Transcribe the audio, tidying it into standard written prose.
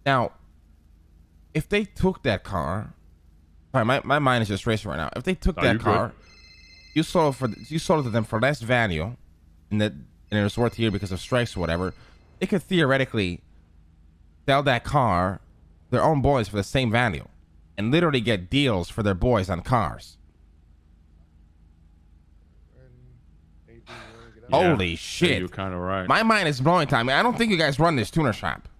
Now, if they took that car, sorry, my mind is just racing right now. If they took that car, you sold it to them for less value, and it was worth here because of strikes or whatever. They could theoretically sell that car, their own boys, for the same value, and literally get deals for their boys on cars. Yeah. Holy shit! You're kind of right. My mind is blowing, Tommy. I don't think you guys run this tuner shop.